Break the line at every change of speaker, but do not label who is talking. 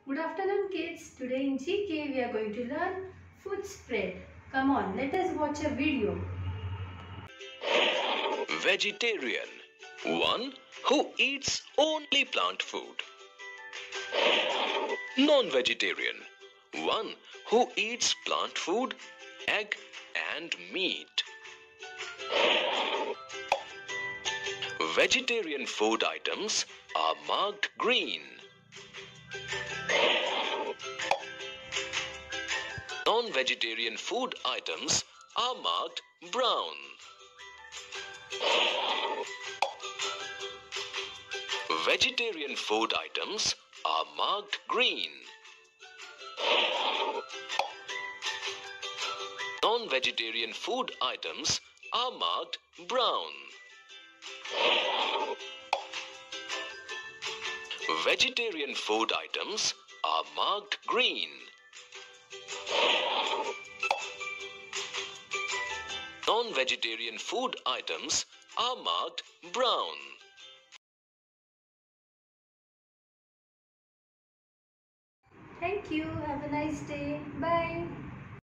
Good afternoon kids. Today in GK we are going to learn food spread. Come on, let us watch a video.
Vegetarian. One who eats only plant food. Non-vegetarian. One who eats plant food, egg and meat. Vegetarian food items are marked green. Non-vegetarian food items are marked brown. Vegetarian food items are marked green. Non-vegetarian food items are marked brown. Vegetarian food items are marked green. Non-vegetarian food items are marked brown.
Thank you. Have a nice day. Bye.